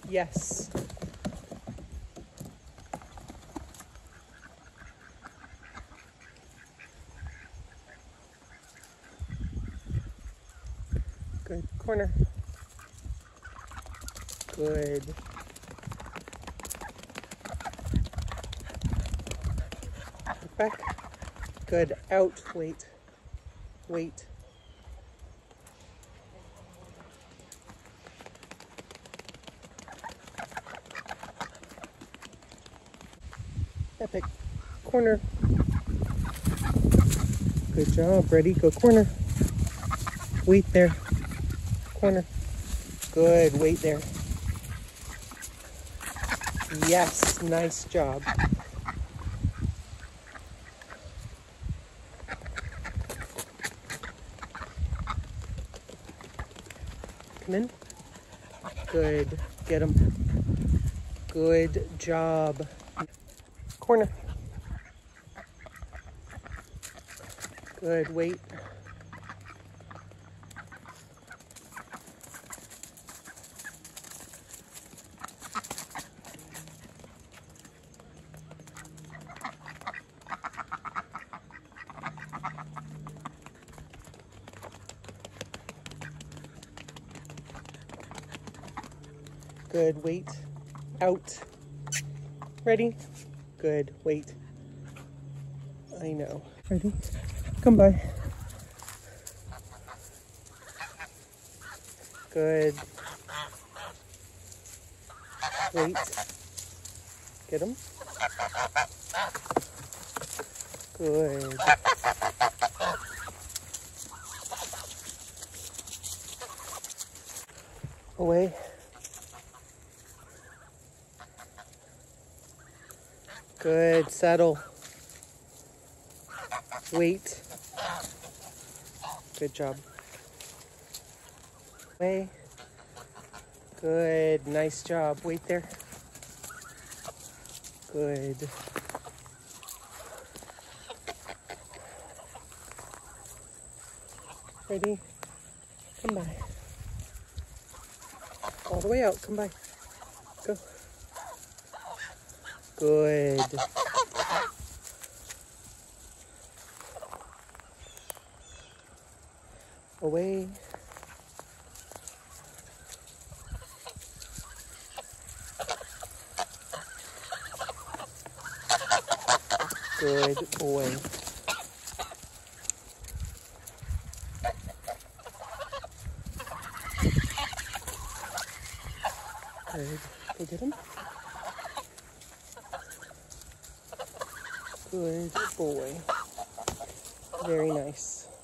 Yes. Good. Corner. Good. Look back. Good. Out. Wait. Wait. Epic. Corner. Good job. Ready? Go corner. Wait there. Corner. Good. Wait there. Yes. Nice job. Come in. Good. Get him. Good job. Corner. Good. Wait. Good. Wait. Out. Ready? Good. Wait. I know. Ready? Come by. Good. Wait. Get him. Good. Away. Good. Settle. Wait. Good job. Away. Good. Nice job. Wait there. Good. Ready? Come by. All the way out. Come by. Go. Good. Away. Good boy. Good. Go get him. Good boy. Very nice.